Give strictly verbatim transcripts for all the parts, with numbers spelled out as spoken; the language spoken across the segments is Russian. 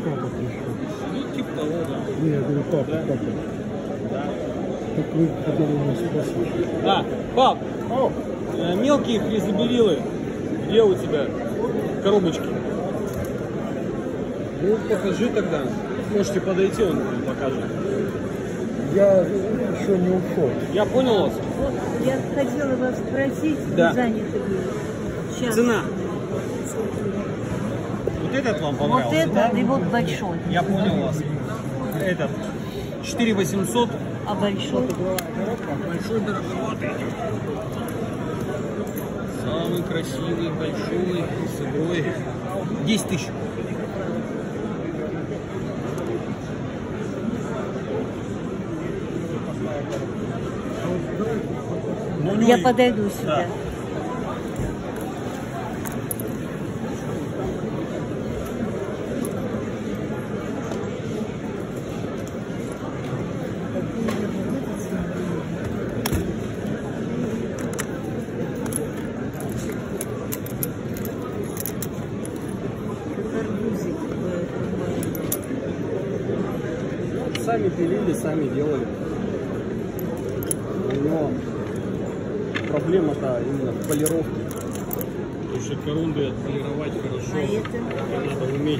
папа пришел. Ну, типа того, да. Не, я говорю, папа, Да. папа. Да. Так вы хотели меня спросить. А, пап, О, э, мелкие хризобелилы, где у тебя коробочки? Ну, покажи тогда. Можете подойти, он вам покажет. я еще не ушел. Я понял вас? Вот, я хотела вас спросить, Да. вы заняты были. Сейчас. Цена. Вот этот вам Вот понравился, этот да? и вот большой. Я понял вас. Этот. четыре восемьсот. А большой? Большой, дороговатый. Самый красивый, большой, с игрой. десять тысяч. Ну, у него Я и- подойду сюда. Да. Арбузик. Сами пилили, сами делали. У него проблема-то именно в полировке. Потому что корунды отполировать хорошо. А это? Это надо уметь.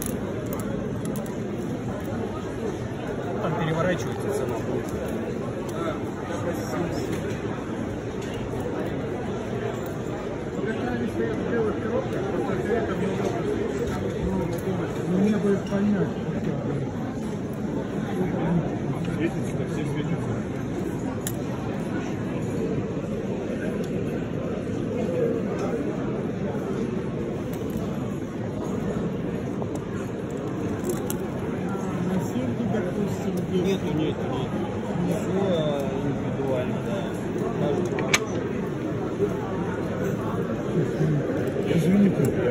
Там переворачивается цена будет. Мне будет понять. Светится, так все светится. На серьги, допустим, есть. Нету, нету, нету. Все индивидуально, да. Каждый. Извините.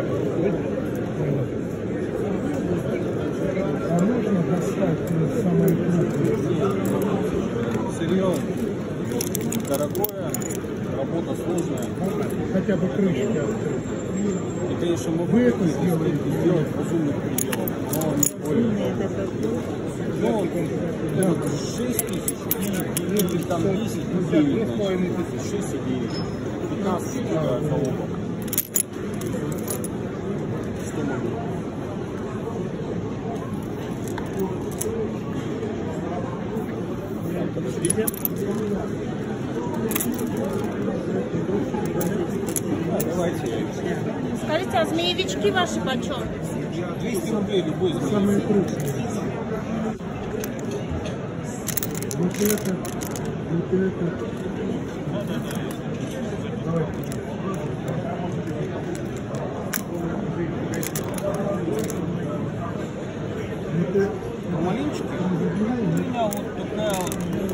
А можно достать самое крупное? Сырье дорогое, работа сложная. Можно хотя бы крышки открыть? И, конечно, мы Вы это будем сделаете? сделать разумных пределов. Но не более. Это какой? Ну, вот шесть тысяч и, или там десять, ну девять, значит, шесть и девять. пятнадцать тысяч холопов. Что могу? Подождите. А, давайте. Скажите, а змеевички ваши почем? двести рублей любой змеи. Самые крупные. Вот это, вот это. Давайте. Вот это. А маленечки? У меня вот такая вот.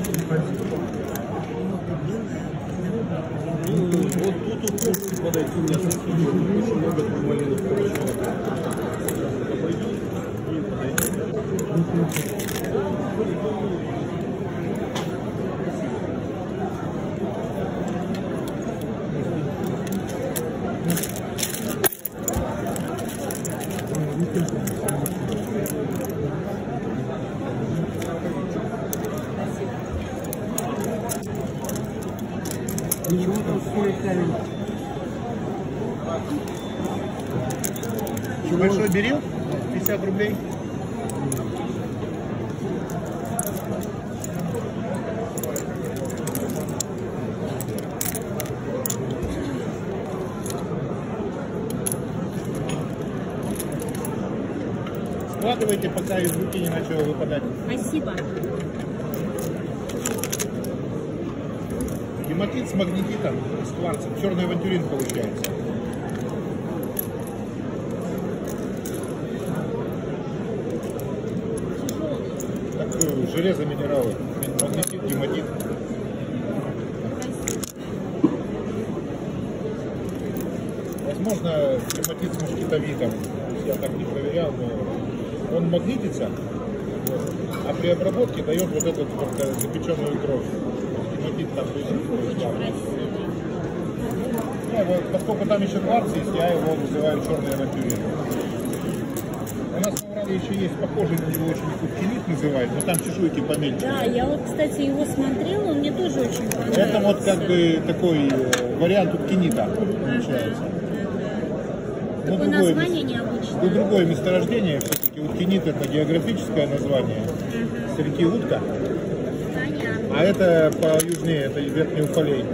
Ну, вот тут вот можете подойти, у меня тут очень много малинок получилось. Пойдет и подойдет. Ничего там стоит камень. Что, большой берил? пятьдесят рублей. Складывайте, пока из руки не начало выпадать. Спасибо. Гематит с магнетитом, с кварцем. Черный авантюрин получается. Так, э, железо, минералы. Магнетит, гематит. Возможно, гематит с мушкетовидом. То есть я так не проверял, но он магнитится, вот, а при обработке дает вот эту вот запеченную кровь. Гематит там присутствует. Да. Не, вот, поскольку там еще кварц есть, я его называю черный авантюрин. У нас Италии еще есть похожий на него очень куткинит называют, но там чешуйки помельче. Да, я вот, кстати, его смотрела, он мне тоже очень понравился. Это вот как бы такой э, вариант уткинита получается. Но Такое другое, название мес- необычное. ну, другое месторождение, все-таки уткинит это географическое название, среди утка, Понятно. а это по южнее, это верхний Уфалей.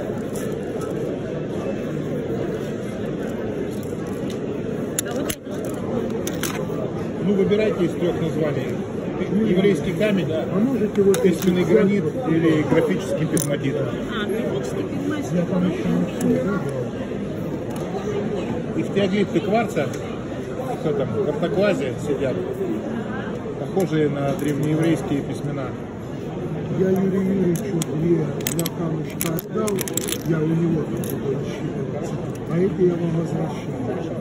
А вот это что такое? Ну, выбирайте из трех названий. Еврейский камень, А можете вот искусственный эти гранит взять? или графический пегматит. А, графический пигмент. Я там еще не все, да, И стеоглифты кварца, что там, в ортоклазе сидят, похожие на древнееврейские письмена. Я Юрию Юрьевичу две, два камушка отдал, я у него там буду рассчитываться, а эти я вам возвращаю.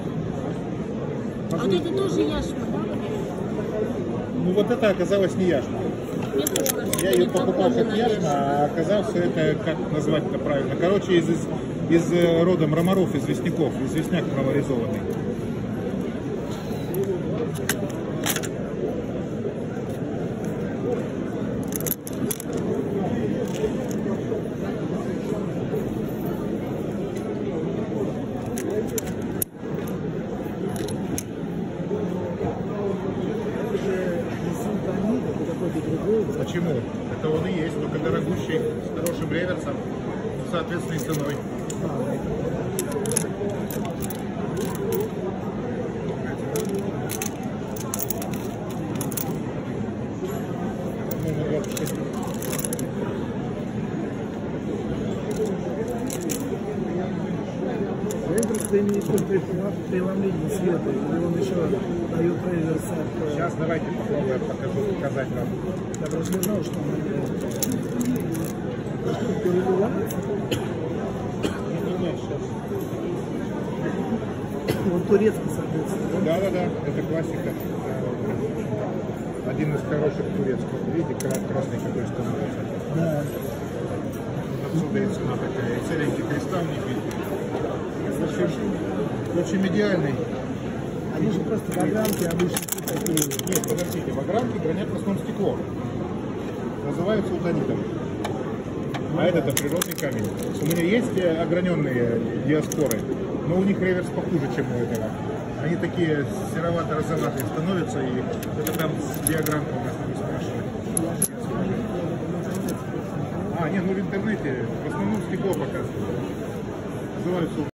А вот это тоже яшма, да? Ну вот это оказалось не яшма. Мне тоже кажется, Я что ее не покупал похоже как на яшма, яшму. а оказался это, как назвать это правильно, короче, из, из, из э, рода мраморов, известняков, известняк проворизованный. Почему? Это он и есть, только дорогущий, с хорошим реверсом, с соответственной ценой. Ну, двадцать шесть. Реверс имеет при преломлении света, или он еще дает реверс от... Сейчас давайте попробуем, покажу, показать вам. Я просто не знал, что он переливается. Не-не-не, сейчас. Вот турецкий, соответственно, да? Да-да-да, это классика. Один из хороших турецких. Видите, кра- красный какой становится. Да. Отсюда и цена такая. И целенький кристалл не видно. Очень, очень идеальный. Они же просто вагранки обычно такие. Нет, подождите, вагранки гранят в основном стекло. Называются утонитом. А это природный камень. У меня есть э, ограненные диаспоры, но у них реверс похуже, чем у этого. Они такие серовато-розоватые становятся, и это там с диаграммой у нас не спрашивают. А, нет, ну в интернете в основном стекло показывают. Называются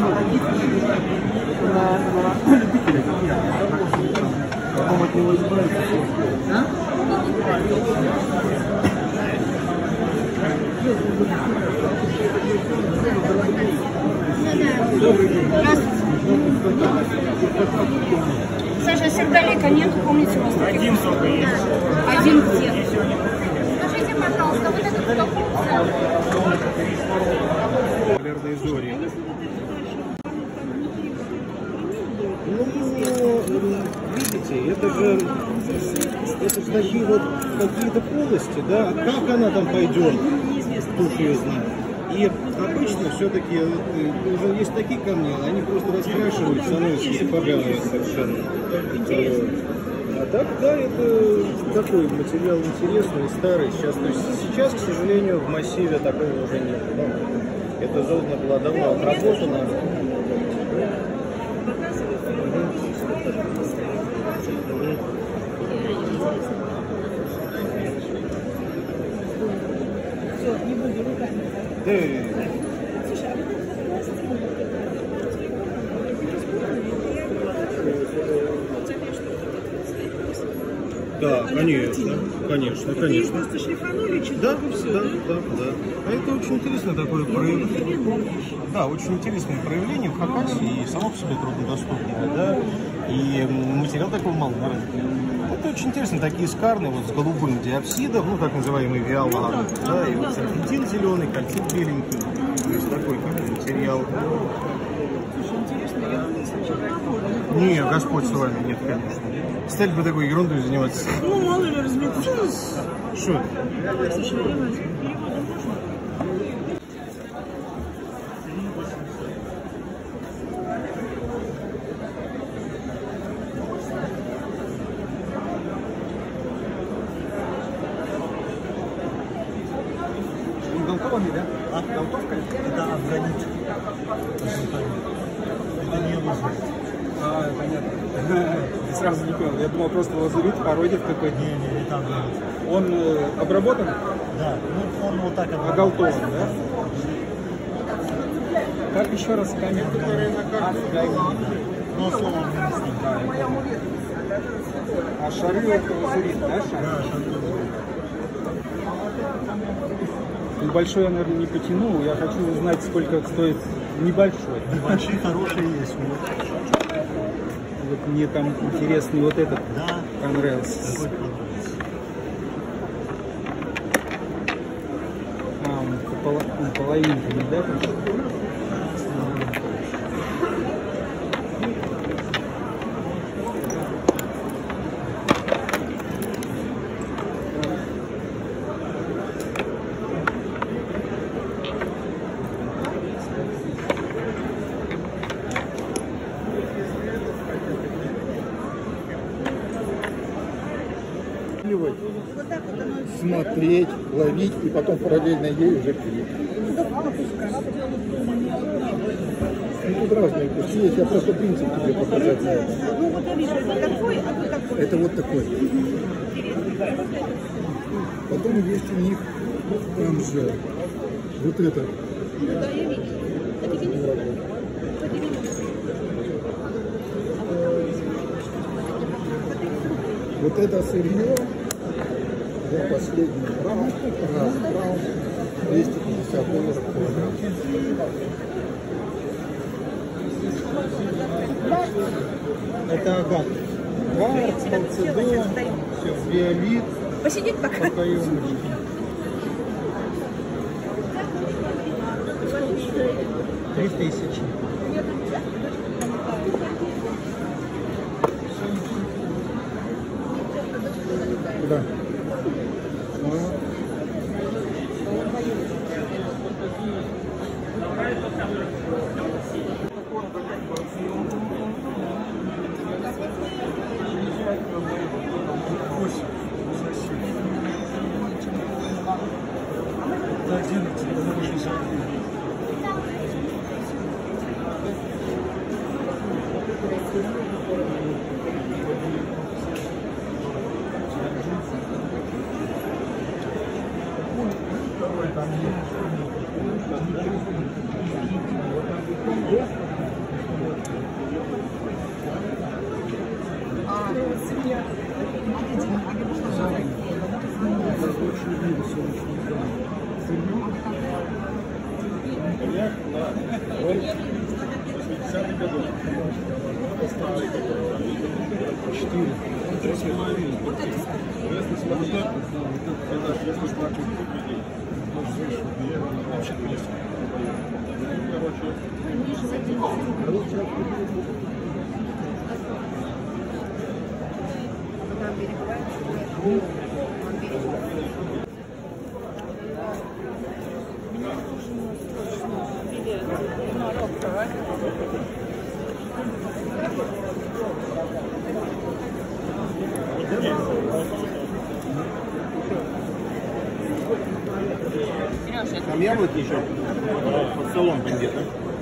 на любителя. Потом от него избавиться. Саша, сердолика нет, помните у вас? Один только есть. Один где? Скажите, пожалуйста, вот этот кто? Полярные зори. Ну, видите, это же, это же такие вот какие-то полости, да? Как она там пойдет, кто ее знает. И обычно все-таки уже есть такие камни, они просто раскрашивают, становятся поганые совершенно. А так, да, это такой материал интересный, старый. Сейчас, то есть сейчас, к сожалению, в массиве такого уже нет. Это золото было давно отработано. Да. Да, конечно, конечно, конечно. Да, да, да, да. А это очень интересное такое проявление. Да, очень интересное проявление в Хакасии, и само по себе труднодоступное, да, и материал такой малоразвитый. Это очень интересно, такие скарны вот с голубым диапсидом, ну так называемый виолан, да, и вот серпентин зеленый, кальцит беленький, то есть такой материал. Не, Господь с вами, нет, конечно. Стали бы такой ерундой заниматься. Ну, мало ли разметнулось. Что это? Голтованный, да? А, голтовка? Это афганит. Это не лазурит. А, понятно. Я сразу не понял. Я думал, просто лазурит, пародит какой-то. Не, не, не там, да. Он э, обработан? Да, ну он вот так обработан. Оголтован, да? Как еще раз камень? Афганит. Но слово не нести. Да, я понял. А шары это лазурит, да? Шары? Да, шары лазурит. Большой я, наверное, не потяну. Я хочу узнать, сколько стоит небольшой. Небольшие хорошие есть. Вот мне там интересный вот этот Да. понравился. Какой понравился? А, он поло- половинками, да? Смотреть, ловить и потом параллельно ей уже пилить. Ну, тут разные вкусы есть, я просто принцип тебе показать. Ну вот я вижу, это такой, а вот такой. Это вот такой. Потом есть у них там же вот это. Ну да, я видела. Это винил. Это винил. Вот это сырье. За последний раунд, раунд, раунд, двести пятьдесят долларов килограмм. Это агат. Кварц, халцедон, виолит, Посидеть пока. покаемочки. Три тысячи. Куда? Там яблоки еще под столом где-то.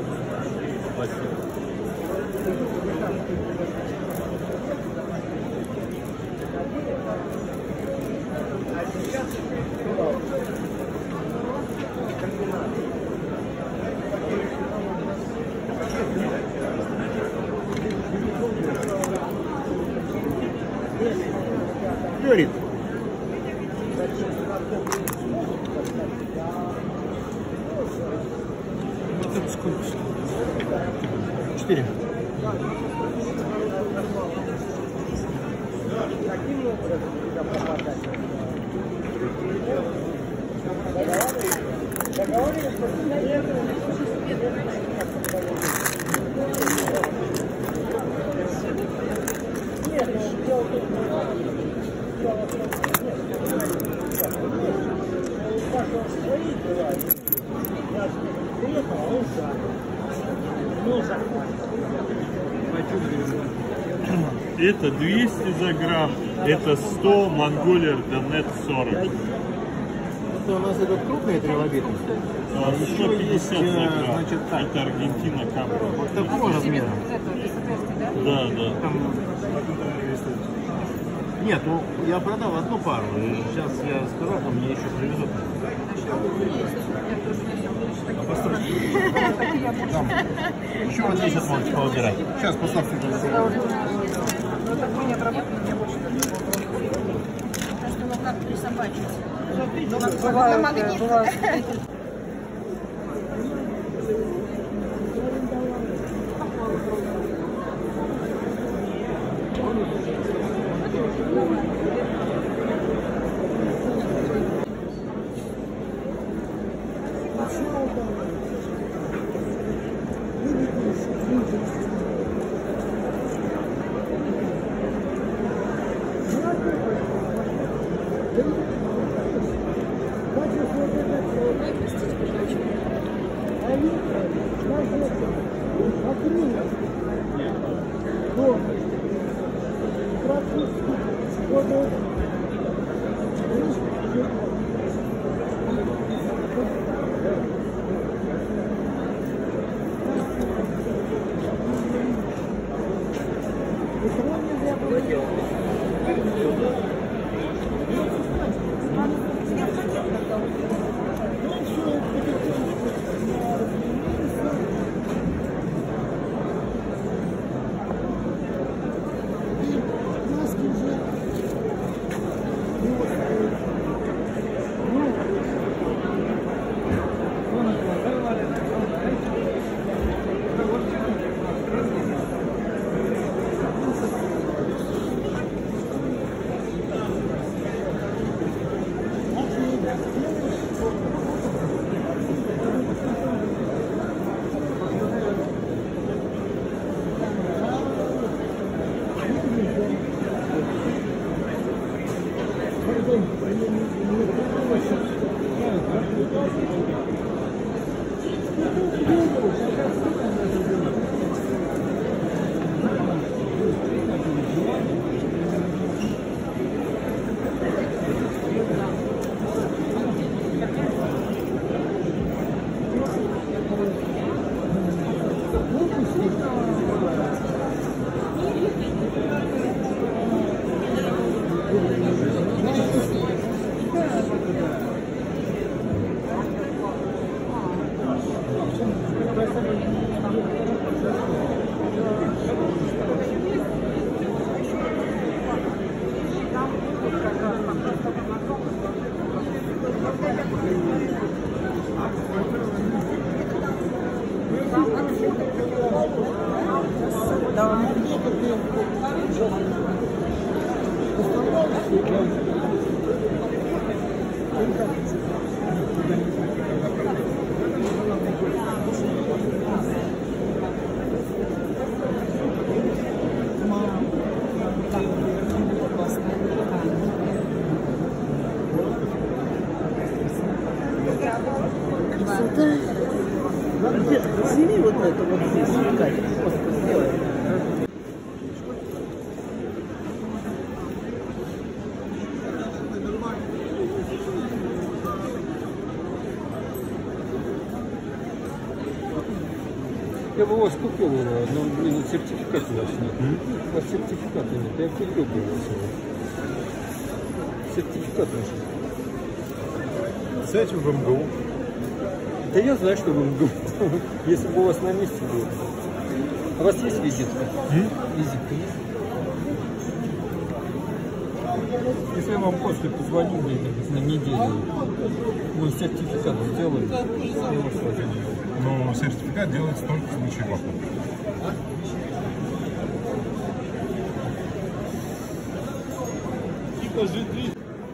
Горит. Четыре. Это двести за грамм, это сто, Монголия Донет сорок. Это у нас этот крупный трилобит. А, сто пятьдесят за грамм. Значит, так. Это Аргентина Капра. Вот такого размера. Да, да. Нет, ну я продал одну пару. И сейчас я сказал, что мне еще привезут. Там. Еще вот здесь вот можете повыбирать. Сейчас поставьте. Ну как присобачить? На магнит. Сними вот это вот здесь, Катя, просто сделай. Я бы у вас купил его, но блин, сертификат у вас нет. У вас сертификата нет, я купил бы его сегодня. Сертификат нужен. Сядь в МГУ. Да я знаю, что в МГУ. Если бы у вас на месте было. У вас есть визитка? М? Визитка есть? Если я вам после позвоню где-то на неделю, вы сертификат сделали, я вас возьму. Но сертификат делается только в случае покупки. Типа жи три.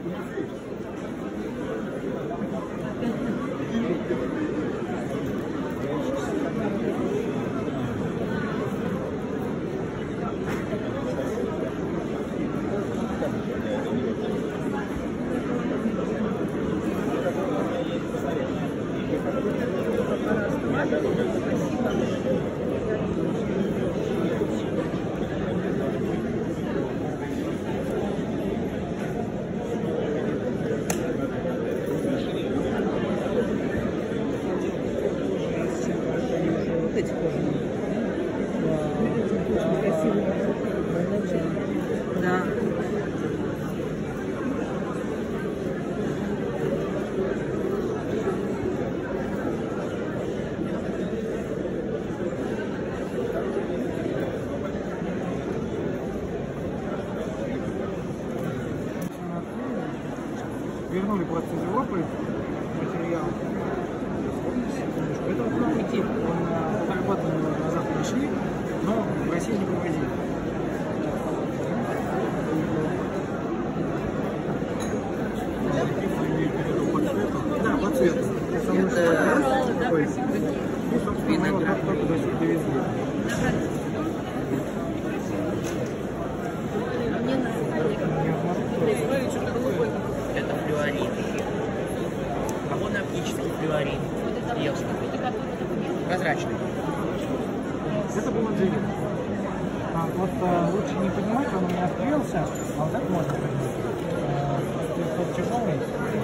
Да. Вернули просто из Европы материал. Это вот новый тип. Он полтора года назад пришли, но в России не проводили. Да, по цвету. Ой. И, собственно, его только до сюда довезли. Это флюорид. Аммоноптический флюорид. Елский. Прозрачный. Это было джинни. А, вот а, лучше не поднимать, он у меня открылся, а вот это можно поднять. А, тот тяжелый.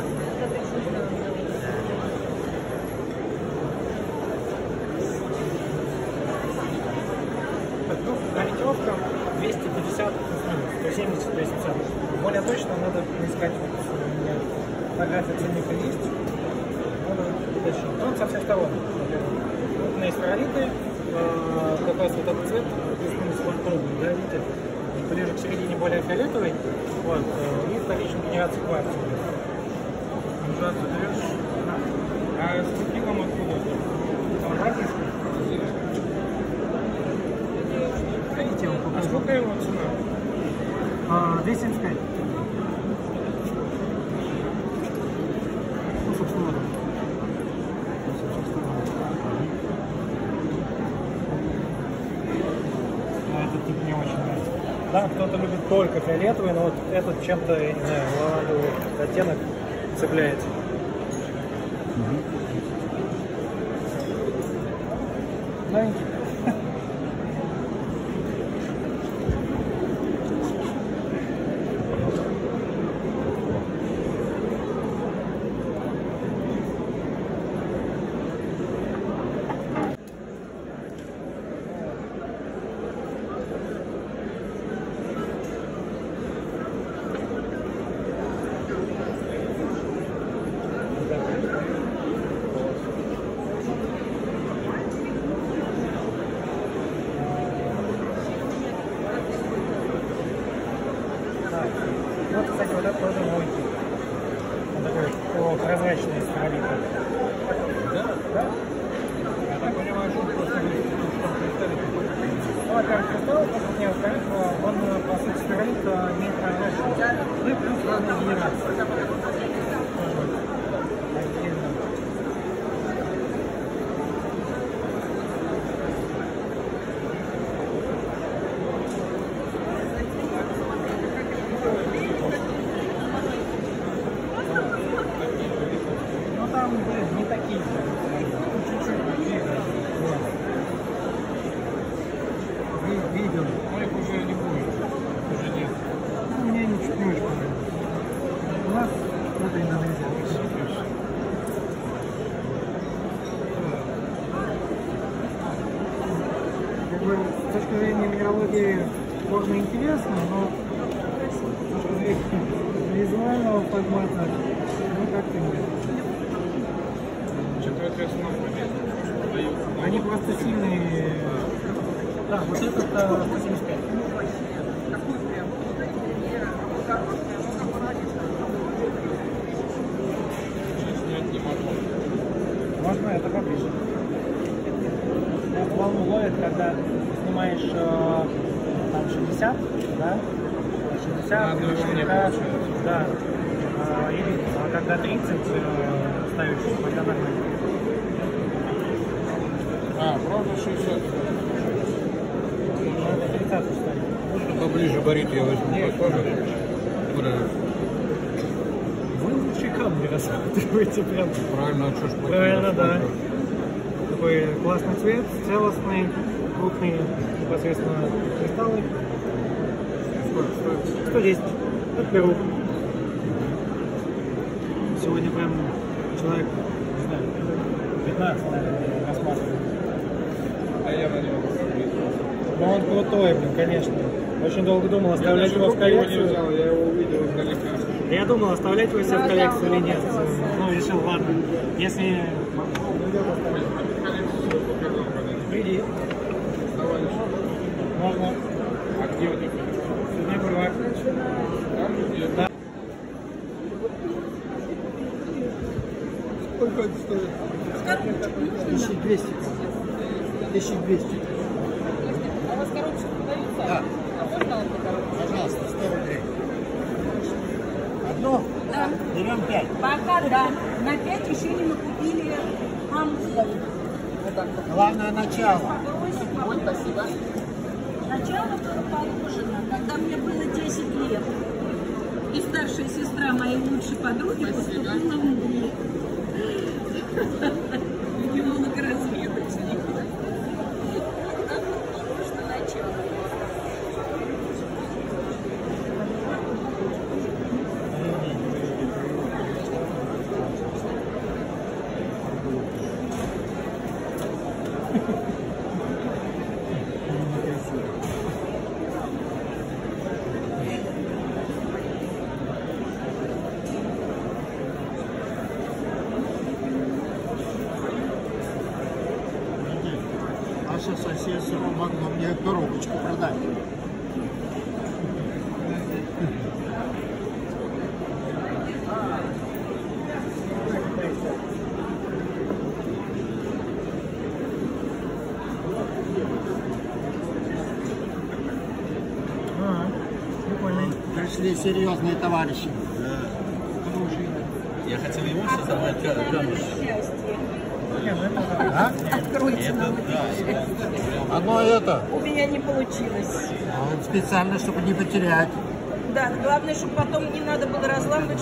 Так, ну, ориентировка двести пятьдесят, сто семьдесят, сто семьдесят. Более точно надо искать, вот, у меня фотография ценника есть. Надо уточнить. Он со всех сторон. Вот у меня есть флюориты, э, как раз вот этот цвет, плюс-минус квартовый, да, видите? Ближе к середине более фиолетовый, вот, э, и вторичной генерации кварца. Нажат задаешь. А с текилом откуда? Он российский. Хотите, он покажу. А сколько его цена? А, двести семьдесят пять. Ну, собственно, да. А этот тип мне очень нравится. Да, кто-то любит только фиолетовый, но вот этот чем-то, я не знаю, лавандовый оттенок цепляет. Новенький. там блин, не такие. Чуть-чуть другие. Вот. Ви- Видел. Ну, их уже не будет. Уже нет. Ну, мне они чуть не очень понравились. У нас это Индонезия. Как бы, с точки зрения минералогии можно интересно, но с точки зрения визуального формата, ну как-то нет. Что-то это основное дают. Они просто сильные. Да, вот этот сто семьдесят пять. Снять не могу. Можно это поближе. Волну ловит, когда снимаешь э, там шестьдесят, да? шестьдесят, На одной волне да, получается. да. А, или, а когда тридцать э, ставишь, тогда нормально. А, правда шестьдесят? Надо тридцать ставить. Можно поближе борит, я возьму. Посмотрим. Вы лучше камни рассматриваете прям. Правильно, а что ж Правильно, да. Такой классный цвет, целостный, крупные непосредственно кристаллы. Сколько стоит? сто десять. От Перу. Сегодня прям человек, не знаю, пятнадцать, наверное, рассматривает. Да я на него посмотрел. Но он крутой, блин, конечно. Очень долго думал, оставлять его в коллекцию. Я его увидел издалека. Я думал, оставлять его себе в коллекцию или нет. Ну, решил, ладно. Если... Приди. Можно. А где вот это? Сюда бывает. Там где? Да. Сколько это стоит? тысяча двести. тысяча двести. А у вас коробочка продается? Да. А можно одну коробочку? Пожалуйста, сто рублей. Одно? Да. Берем пять. Пока да. На пять еще не накупили. Нам сдают. Вот так вот. Главное начало. Вот, спасибо. Начало было положено, когда мне было десять лет. И старшая сестра моей лучшей подруги поступила в МГУ. В геолого-разведочник. Так вот положено начало. Наша соседка могла мне коробочку продать. А, прикольный. Пришли серьезные товарищи. Я хотел его создавать камушек. А? Откройте нам Одно это. У меня не получилось. А он специально, чтобы не потерять. Да, главное, чтобы потом не надо было разламывать.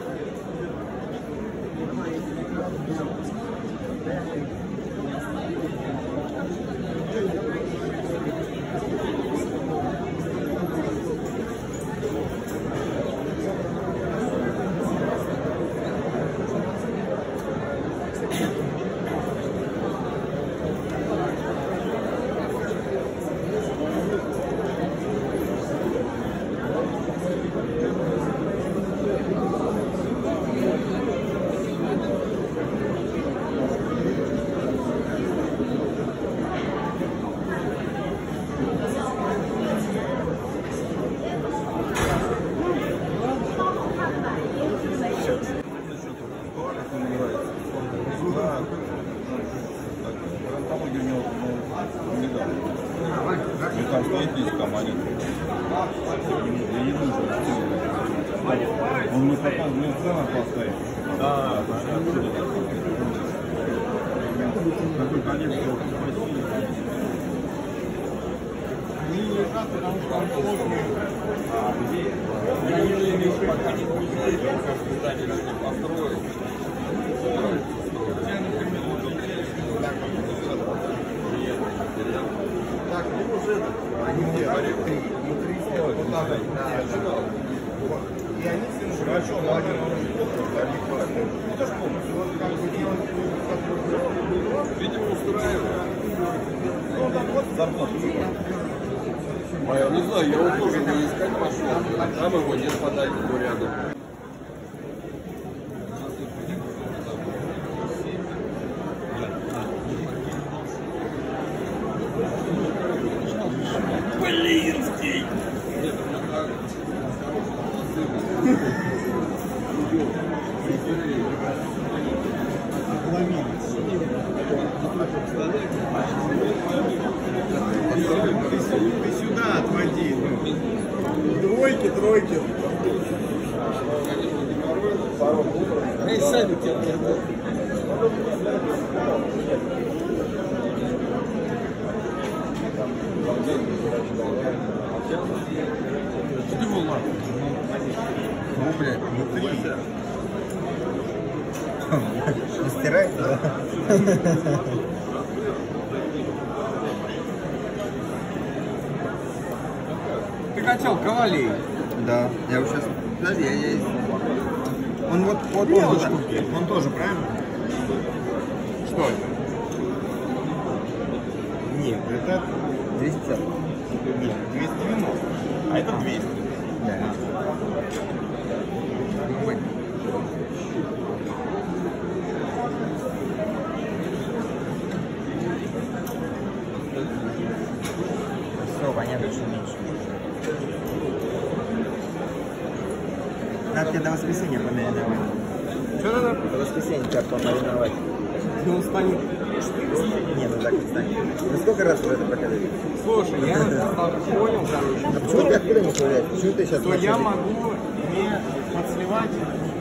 Там стоит несколько монет. Я не нужен. Он мы показывали цену поставить. Да, какой количество спасибо. Они лежат, потому что там плотные. А где? Я не вижу, пока не будет. Я как-то здание построил. устраивает. Ну, там вот зарплата. А я не знаю, я вот тоже его искать пошел. А там его нет, подать его рядом. Блинский! Ты сюда отводи. Двойки, тройки. Эй, сами тебя. Ну, блядь, внутри. Не стирается, да? Ты хотел кавалей? Да, я его сейчас... Подожди, я есть. Он вот, вот, он, вот, штуки. Он тоже, правильно? Что это? Нет, это двести пятьдесят. Нет, двести девяносто. А это двести. Да. Все, понятно, что меньше. Надо тебе до воскресенья помариновать. Что надо? До воскресенья тебя помариновать. Ну, он станет. Не, ну так не станет. Ну сколько раз уже это проходили? Слушай, я понял, короче. А почему ты откуда не появляешься? Почему ты сейчас что начал? я могу не подсливать.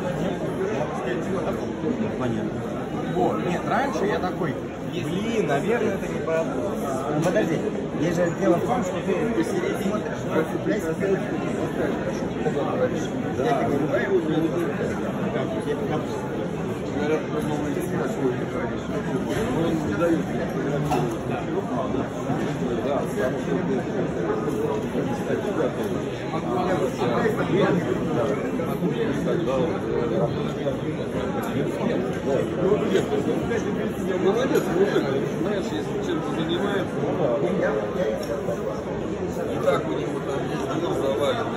Понятно. Вот. Нет, раньше я такой, блин, наверное, это не по... Ну подожди, здесь же дело в том, что ты посередине смотришь, расцепляйся, я тебе говорю, Говорят, что новый диск свой не говоришь. Он не дает. Да, потому что молодец, мужик, знаешь, если чем-то занимается, и так у него там есть дел завален.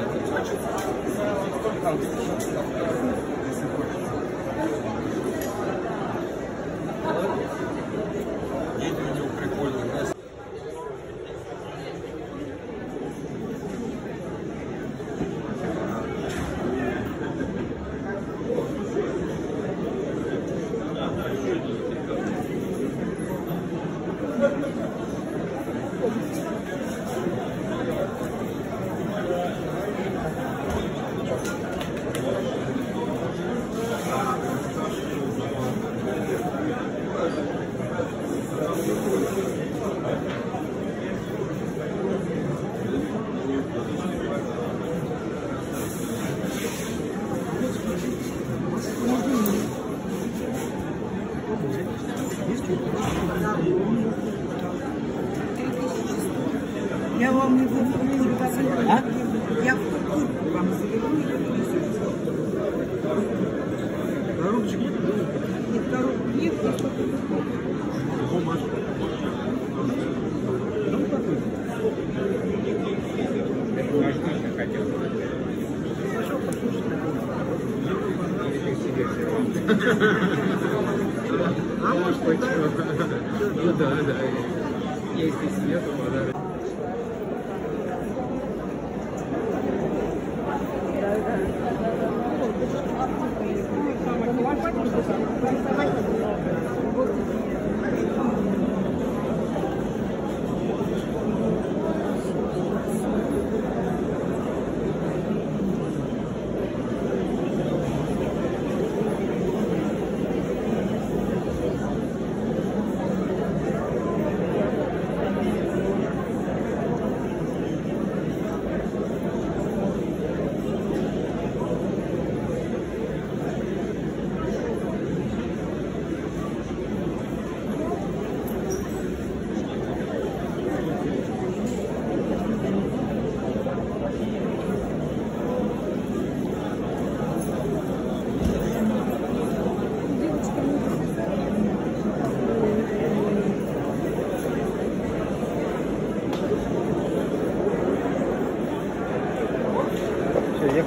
Дети у него прикольные, знаешь. Я вам не буду а? Я вам заберу. Коробочек нет? Нет, коробок нет, просто бумажка. Ну, какой? Важно, хотел. А может быть, ну да, да. Есть и свет, и подарок.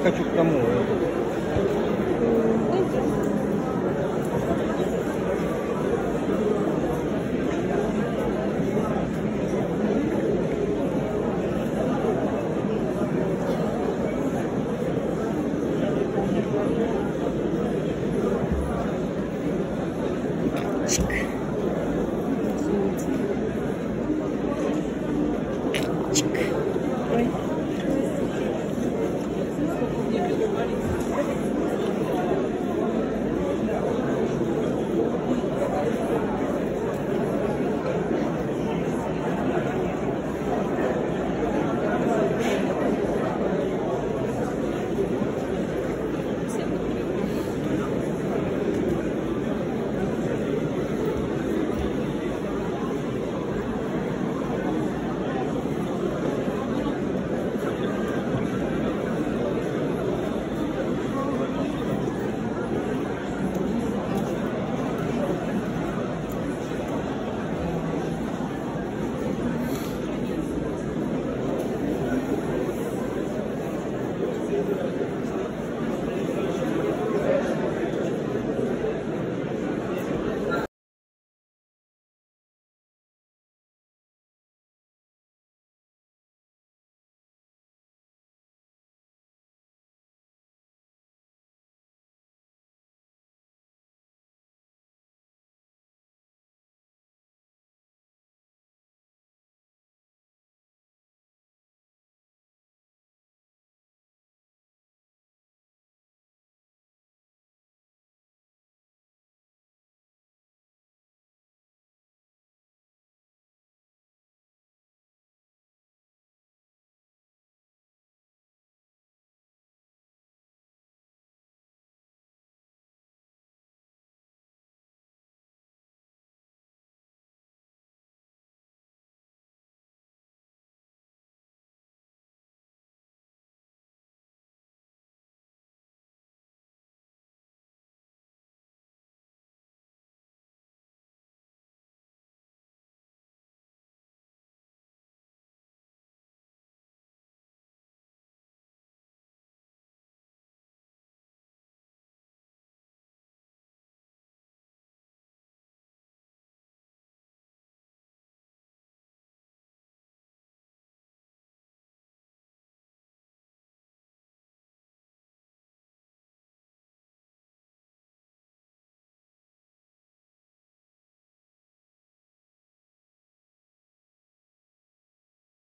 хочу к тому.